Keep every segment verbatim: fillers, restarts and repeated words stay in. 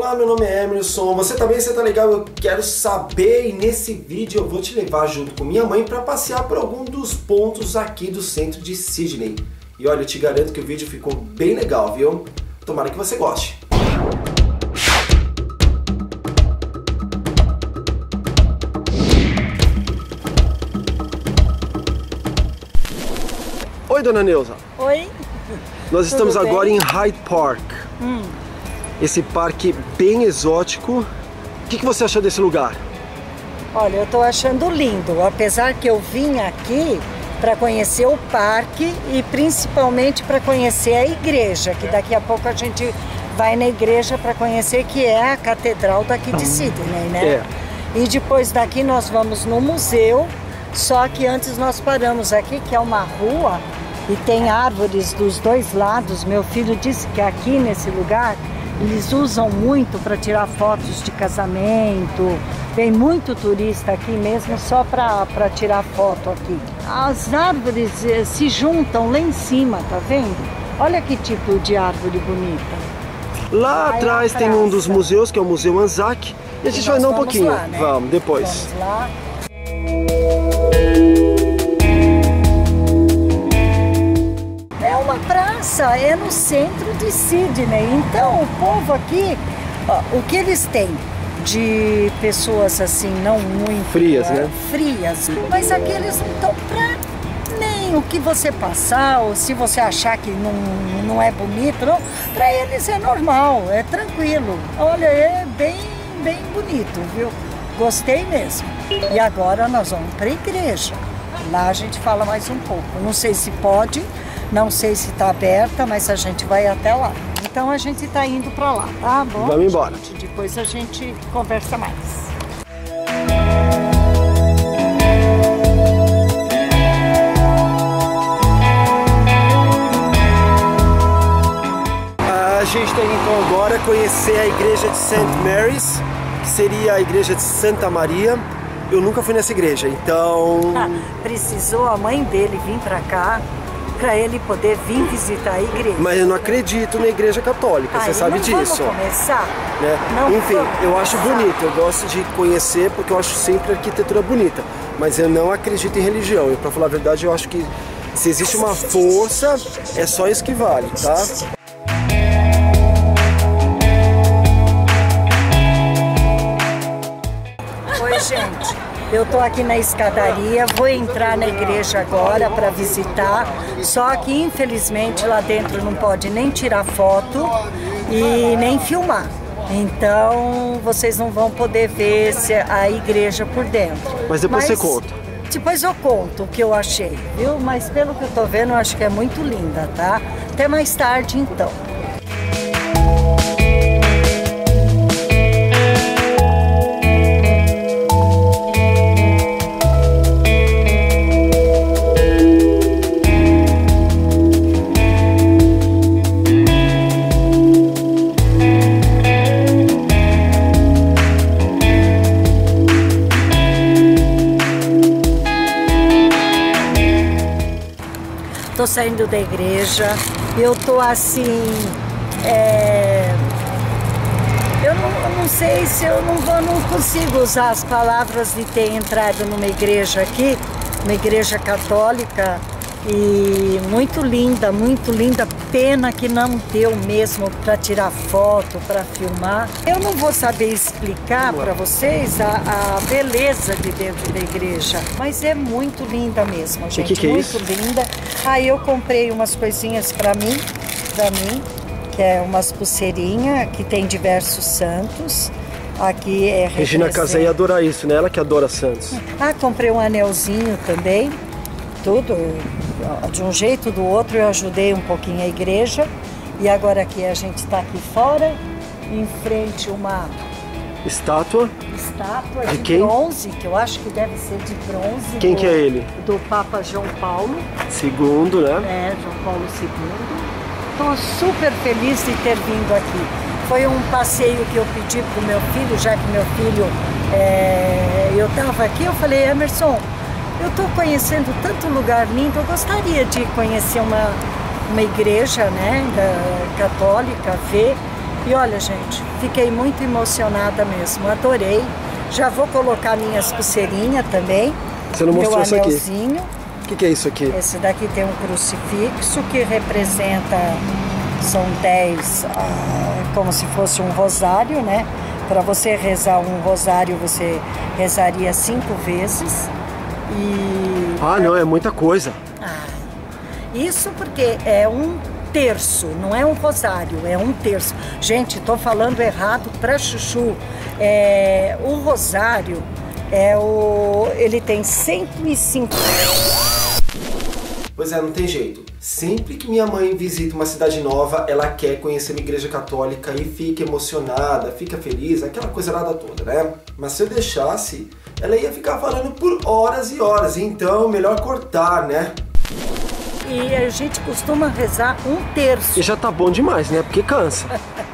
Olá, meu nome é Emerson, você tá bem? Você tá legal? Eu quero saber e nesse vídeo eu vou te levar junto com minha mãe para passear por algum dos pontos aqui do centro de Sydney. E olha, eu te garanto que o vídeo ficou bem legal, viu? Tomara que você goste. Oi, dona Neuza. Oi. Nós estamos Tudo agora bem? em Hyde Park. Hum. Esse parque bem exótico. O que, que você achou desse lugar? Olha, eu tô achando lindo, apesar que eu vim aqui para conhecer o parque e principalmente para conhecer a igreja, que daqui a pouco a gente vai na igreja para conhecer, que é a catedral daqui de Sydney, né? É. E depois daqui nós vamos no museu, só que antes nós paramos aqui, que é uma rua e tem árvores dos dois lados. Meu filho disse que aqui nesse lugar eles usam muito para tirar fotos de casamento. Tem muito turista aqui mesmo só para tirar foto aqui. As árvores eh, se juntam lá em cima, tá vendo? Olha que tipo de árvore bonita. Lá Aí atrás a tem um dos praça. museus, que é o Museu Anzac. E a gente vai Nós andar um vamos pouquinho. lá, né? Vamos, depois. Vamos lá. É uma praça, é no centro de Sydney. Então o povo aqui, ó, o que eles têm de pessoas assim não muito Frias, é, né? frias, mas aqui eles não estão pra nem o que você passar, ou se você achar que não, não é bonito, não, pra eles é normal, é tranquilo. Olha, é bem, bem bonito, viu? Gostei mesmo. E agora nós vamos para a igreja. Lá a gente fala mais um pouco. Não sei se pode, não sei se está aberta, mas a gente vai até lá. Então a gente está indo para lá, tá bom? Vamos embora. Gente, depois a gente conversa mais. A gente está indo então agora conhecer a igreja de Saint Mary's, que seria a igreja de Santa Maria. Eu nunca fui nessa igreja, então... Ah, precisou a mãe dele vir para cá, para ele poder vir visitar a igreja. Mas eu não acredito na igreja católica, você Aí, sabe não disso. Vamos começar? Né? Não Enfim, vamos eu acho começar. bonito, eu gosto de conhecer porque eu acho sempre a arquitetura bonita. Mas eu não acredito em religião, e pra falar a verdade eu acho que se existe uma força, é só isso que vale, tá? Oi, gente. Eu tô aqui na escadaria, vou entrar na igreja agora para visitar, só que infelizmente lá dentro não pode nem tirar foto e nem filmar. Então vocês não vão poder ver se a igreja por dentro. Mas depois você conta. Depois eu conto o que eu achei, viu? Mas pelo que eu tô vendo, eu acho que é muito linda, tá? Até mais tarde então. Tô saindo da igreja, eu tô assim, é... eu, não, eu não sei se eu não, vou, não consigo usar as palavras de ter entrado numa igreja aqui, uma igreja católica, e muito linda, muito linda, pena que não deu mesmo para tirar foto, para filmar. Eu não vou saber explicar para vocês a, a beleza de dentro da igreja, mas é muito linda mesmo, gente, que que é muito isso? linda. Aí eu comprei umas coisinhas para mim, para mim, que é umas pulseirinhas, que tem diversos santos. Aqui é Regina Casé ia adorar isso, né? Ela que adora Santos. Ah, comprei um anelzinho também, tudo, de um jeito ou do outro eu ajudei um pouquinho a igreja. E agora aqui a gente está aqui fora, em frente a uma Estátua. estátua De de, quem? bronze, que eu acho que deve ser de bronze. Quem do, que é ele? Do Papa João Paulo, Segundo, né? é, João Paulo segundo. Estou super feliz de ter vindo aqui. Foi um passeio que eu pedi para o meu filho, já que meu filho, é, eu estava aqui, eu falei, Emerson, eu estou conhecendo tanto lugar lindo, eu gostaria de conhecer uma, uma igreja, né, da, católica, ver. E olha, gente, fiquei muito emocionada mesmo, adorei. Já vou colocar minhas pulseirinhas também. Você não mostrou isso aqui? Meu anelzinho. O que, que é isso aqui? Esse daqui tem um crucifixo que representa, são dez, ah, como se fosse um rosário, né? Para você rezar um rosário, você rezaria cinco vezes. E... Ah, não, é muita coisa. Ah, isso porque é um terço, não é um rosário, é um terço. Gente, tô falando errado pra chuchu. É, o rosário, é o, ele tem cento e cinco... Pois é, não tem jeito. Sempre que minha mãe visita uma cidade nova, ela quer conhecer uma igreja católica e fica emocionada, fica feliz, aquela coisa nada toda, né? Mas se eu deixasse, ela ia ficar falando por horas e horas, então melhor cortar, né? E a gente costuma rezar um terço. E já tá bom demais, né? Porque cansa.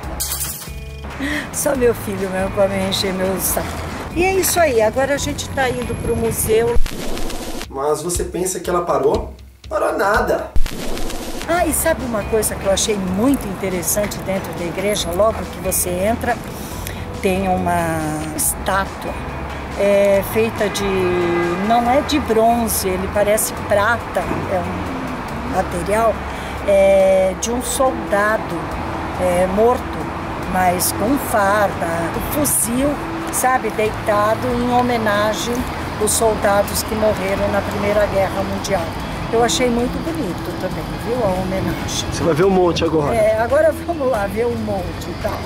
Só meu filho mesmo pra me encher meu saco. E é isso aí, agora a gente tá indo pro museu. Mas você pensa que ela parou? Parou nada. Ah, e sabe uma coisa que eu achei muito interessante dentro da igreja? Logo que você entra, tem uma estátua é, feita de... não é de bronze, ele parece prata, é um material é, de um soldado é, morto, mas com farda, fuzil, sabe, deitado em homenagem aos soldados que morreram na Primeira Guerra Mundial. Eu achei muito bonito também, viu, a homenagem. Você vai ver um monte agora. É, agora vamos lá ver um monte e tal.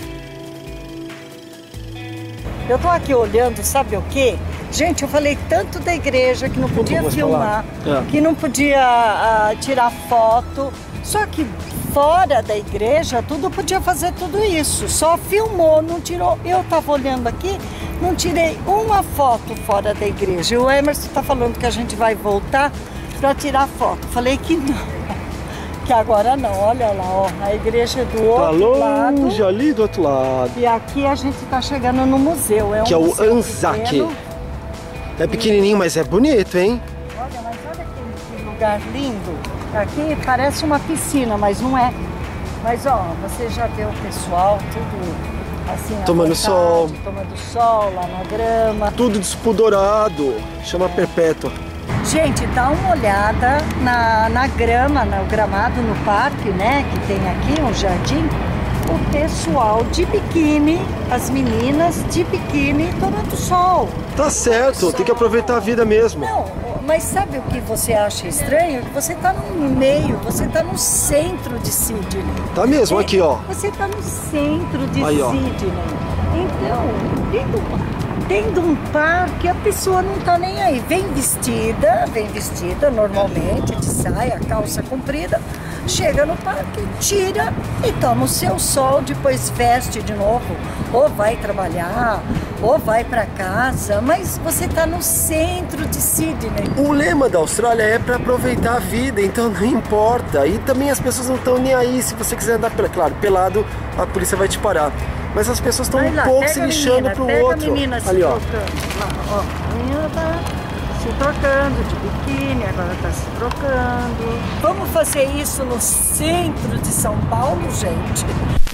Eu tô aqui olhando, sabe o quê? Gente, eu falei tanto da igreja que não podia filmar, é. que não podia uh, tirar foto. Só que fora da igreja, tudo podia fazer tudo isso. Só filmou, não tirou. Eu tava olhando aqui, não tirei uma foto fora da igreja. O Emerson tá falando que a gente vai voltar para tirar foto. Falei que não, que agora não. Olha lá, ó, a igreja é do tá outro longe, lado. ali do outro lado. E aqui a gente tá chegando no museu. É um que é o museu Anzac. Pequeno. É pequenininho, mas é bonito, hein? Olha, mas olha que, que lugar lindo. Aqui parece uma piscina, mas não é. Mas ó, você já vê o pessoal tudo assim, tomando vontade, sol. Tomando sol lá na grama. Tudo despudorado. Chama Perpétua. Gente, dá uma olhada na, na grama, no gramado, no parque, né? Que tem aqui um jardim. O pessoal de biquíni, as meninas de biquíni tomando sol. Tá certo, sol. Tem que aproveitar a vida mesmo. Não, mas sabe o que você acha estranho? Que você tá no meio, você tá no centro de Sydney. Tá mesmo, aqui ó. Você tá no centro de Aí, ó. Sydney. Então, tendo, tendo um parque, a pessoa não tá nem aí. Vem vestida, vem vestida normalmente, de saia, calça comprida. Chega no parque, tira e toma o seu sol, depois veste de novo. Ou vai trabalhar, ou vai para casa, mas você tá no centro de Sydney. O lema da Austrália é para aproveitar a vida, então não importa. E também as pessoas não estão nem aí. Se você quiser andar, claro, pelado, a polícia vai te parar. Mas as pessoas estão um pouco se lixando para o outro. A menina se ali, ó. trocando. Lá, ó. A menina tá se trocando de biquíni, agora tá se trocando. Vamos fazer isso no centro de São Paulo, gente?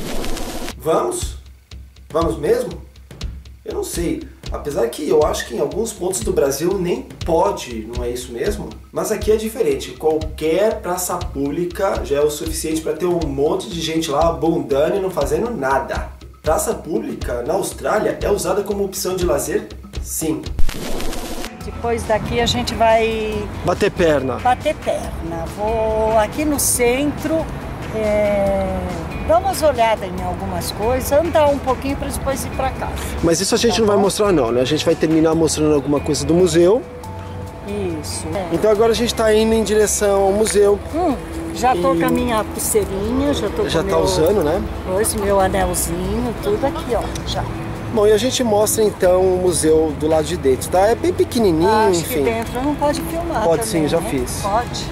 Vamos? Vamos mesmo? Eu não sei. Apesar que eu acho que em alguns pontos do Brasil nem pode, não é isso mesmo? Mas aqui é diferente. Qualquer praça pública já é o suficiente para ter um monte de gente lá abundando e não fazendo nada. Praça pública na Austrália é usada como opção de lazer? Sim. Depois daqui a gente vai... Bater perna. Bater perna. Vou aqui no centro, é... dar umas olhadas em algumas coisas, andar um pouquinho para depois ir para casa. Mas isso a gente tá não bom? vai mostrar não, né? A gente vai terminar mostrando alguma coisa do museu. Isso. É. Então agora a gente está indo em direção ao museu. Hum, já tô e... com a minha pulseirinha, já tô já com tá meu... usando, né? Pois, meu anelzinho, tudo aqui, ó, já. Bom, e a gente mostra então o museu do lado de dentro, tá? É bem pequenininho, Acho enfim. que dentro não pode filmar Pode também, sim, já né? fiz. Pode?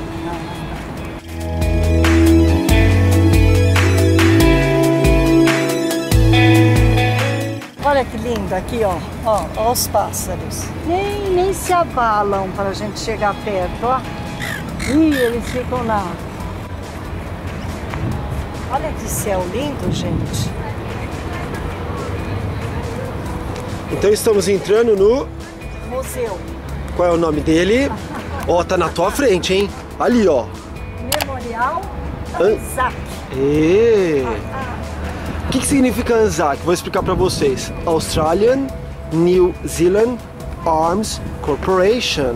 Olha que lindo aqui, ó. Ó, ó os pássaros. Nem, nem se abalam para a gente chegar perto, ó. Ih, eles ficam lá. Olha que céu lindo, gente. Então estamos entrando no... museu. Qual é o nome dele? Ó, oh, tá na tua frente, hein? Ali, ó. Memorial Anzac. E... O que, que significa Anzac? Vou explicar pra vocês. Australian New Zealand Arms Corporation.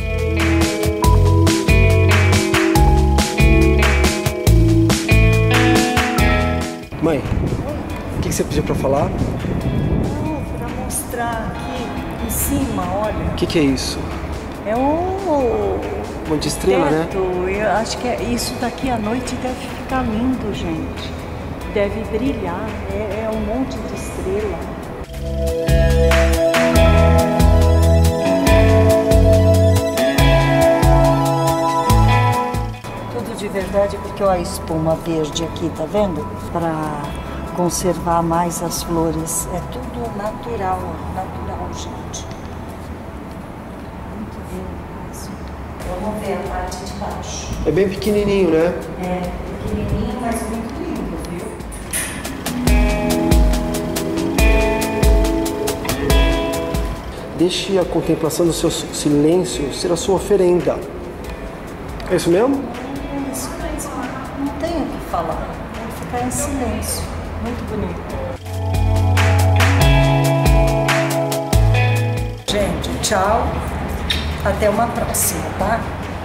Mãe, o que, que você pediu pra falar? Não, pra mostrar aqui em cima, olha. O que, que é isso? É um... Um monte de estrela, teto. né? Eu acho que é, isso daqui à noite deve ficar lindo, gente. Deve brilhar. É, é um monte de estrela. Tudo de verdade, porque ó, a espuma verde aqui, tá vendo? Para conservar mais as flores. É tudo natural, natural, gente. Muito lindo mesmo. Vamos ver a parte de baixo. É bem pequenininho, né? É pequenininho, mas muito lindo, viu? Deixe a contemplação do seu silêncio ser a sua oferenda. É isso mesmo? É isso mesmo. Não tenho o que falar. Vou ficar em silêncio. Muito bonito. Gente, tchau. Até uma próxima, tá?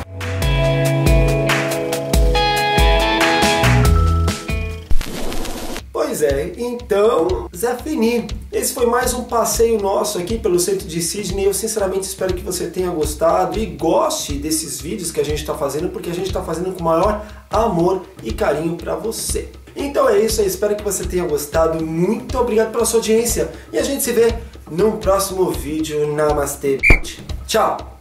Pois é, então, Zé Fini, esse foi mais um passeio nosso aqui pelo centro de Sydney. Eu sinceramente espero que você tenha gostado e goste desses vídeos que a gente está fazendo, porque a gente está fazendo com o maior amor e carinho para você. Então é isso, eu espero que você tenha gostado. Muito obrigado pela sua audiência e a gente se vê no próximo vídeo. Namastê. Tchau!